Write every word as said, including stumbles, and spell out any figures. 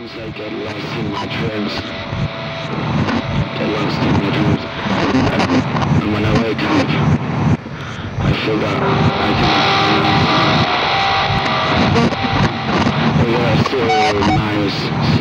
Sometimes I get lost in my dreams. Get lost in my dreams. And when I wake up, I feel that I cannot find anything. But yeah, still nice.